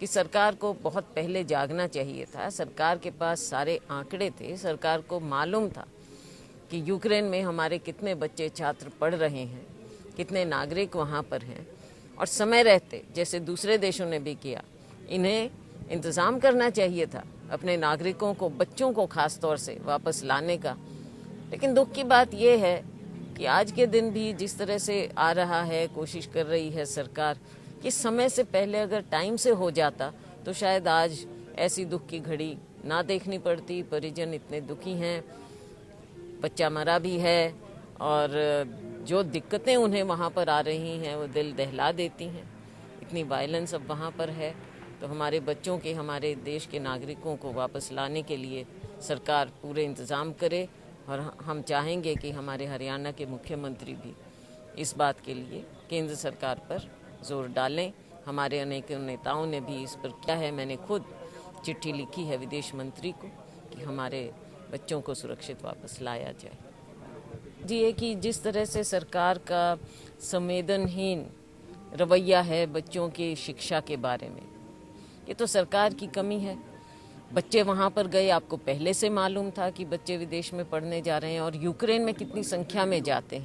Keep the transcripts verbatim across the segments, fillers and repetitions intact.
कि सरकार को बहुत पहले जागना चाहिए था। सरकार के पास सारे आंकड़े थे, सरकार को मालूम था कि यूक्रेन में हमारे कितने बच्चे छात्र पढ़ रहे हैं, कितने नागरिक वहाँ पर हैं, और समय रहते जैसे दूसरे देशों ने भी किया इन्हें इंतज़ाम करना चाहिए था अपने नागरिकों को, बच्चों को खास तौर से वापस लाने का। लेकिन दुख की बात यह है कि आज के दिन भी जिस तरह से आ रहा है, कोशिश कर रही है सरकार कि समय से पहले अगर टाइम से हो जाता तो शायद आज ऐसी दुख की घड़ी ना देखनी पड़ती। परिजन इतने दुखी हैं, बच्चा मरा भी है, और जो दिक्कतें उन्हें वहाँ पर आ रही हैं वो दिल दहला देती हैं। इतनी वायलेंस अब वहाँ पर है, तो हमारे बच्चों के, हमारे देश के नागरिकों को वापस लाने के लिए सरकार पूरे इंतज़ाम करे। और हम चाहेंगे कि हमारे हरियाणा के मुख्यमंत्री भी इस बात के लिए केंद्र सरकार पर जोर डालें। हमारे अनेक नेताओं ने भी इस पर किया है। मैंने खुद चिट्ठी लिखी है विदेश मंत्री को कि हमारे बच्चों को सुरक्षित वापस लाया जाए। जी, ये कि जिस तरह से सरकार का संवेदनहीन रवैया है बच्चों की शिक्षा के बारे में, ये तो सरकार की कमी है। बच्चे वहाँ पर गए, आपको पहले से मालूम था कि बच्चे विदेश में पढ़ने जा रहे हैं, और यूक्रेन में कितनी संख्या में जाते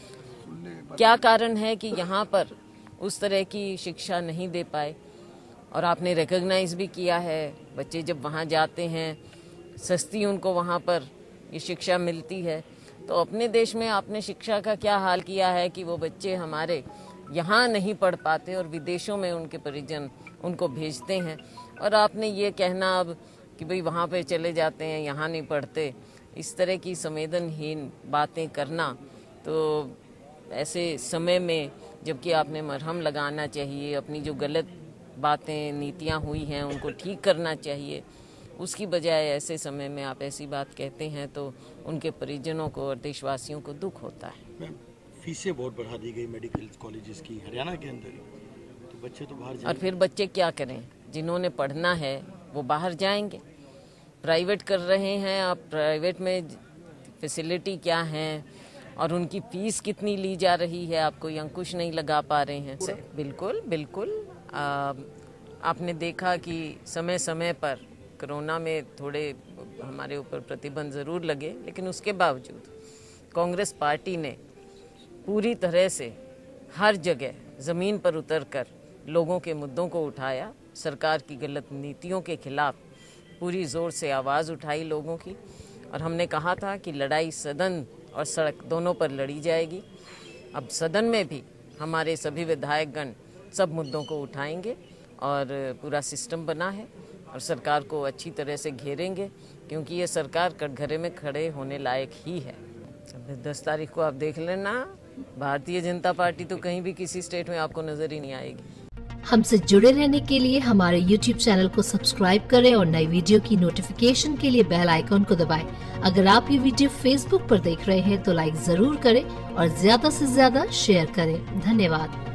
हैं। क्या कारण है कि यहाँ पर उस तरह की शिक्षा नहीं दे पाए? और आपने रिकॉग्नाइज भी किया है, बच्चे जब वहाँ जाते हैं सस्ती उनको वहाँ पर ये शिक्षा मिलती है। तो अपने देश में आपने शिक्षा का क्या हाल किया है कि वो बच्चे हमारे यहाँ नहीं पढ़ पाते और विदेशों में उनके परिजन उनको भेजते हैं। और आपने ये कहना अब कि भाई वहाँ पे चले जाते हैं, यहाँ नहीं पढ़ते, इस तरह की संवेदनहीन बातें करना, तो ऐसे समय में जबकि आपने मरहम लगाना चाहिए, अपनी जो गलत बातें नीतियाँ हुई हैं उनको ठीक करना चाहिए, उसकी बजाय ऐसे समय में आप ऐसी बात कहते हैं तो उनके परिजनों को और देशवासियों को दुख होता है। फीसें बहुत बढ़ा दी गई मेडिकल कॉलेजेस की हरियाणा के अंदर, तो बच्चे तो बाहर और फिर बच्चे क्या करें? जिन्होंने पढ़ना है वो बाहर जाएंगे, प्राइवेट कर रहे हैं। आप प्राइवेट में फैसिलिटी क्या है और उनकी फीस कितनी ली जा रही है, आप कोई अंकुश नहीं लगा पा रहे हैं। बिल्कुल बिल्कुल आ, आपने देखा कि समय समय पर कोरोना में थोड़े हमारे ऊपर प्रतिबंध ज़रूर लगे, लेकिन उसके बावजूद कांग्रेस पार्टी ने पूरी तरह से हर जगह ज़मीन पर उतरकर लोगों के मुद्दों को उठाया। सरकार की गलत नीतियों के खिलाफ पूरी ज़ोर से आवाज़ उठाई लोगों की, और हमने कहा था कि लड़ाई सदन और सड़क दोनों पर लड़ी जाएगी। अब सदन में भी हमारे सभी विधायकगण सब मुद्दों को उठाएंगे और पूरा सिस्टम बना है और सरकार को अच्छी तरह से घेरेंगे, क्योंकि ये सरकार कटघरे में खड़े होने लायक ही है। दस तारीख को आप देख लेना, भारतीय जनता पार्टी तो कहीं भी किसी स्टेट में आपको नजर ही नहीं आएगी। हमसे जुड़े रहने के लिए हमारे यूट्यूब चैनल को सब्सक्राइब करें और नई वीडियो की नोटिफिकेशन के लिए बेल आइकॉन को दबाएं। अगर आप ये वीडियो फेसबुक पर देख रहे हैं तो लाइक जरूर करें और ज्यादा से ज्यादा शेयर करें। धन्यवाद।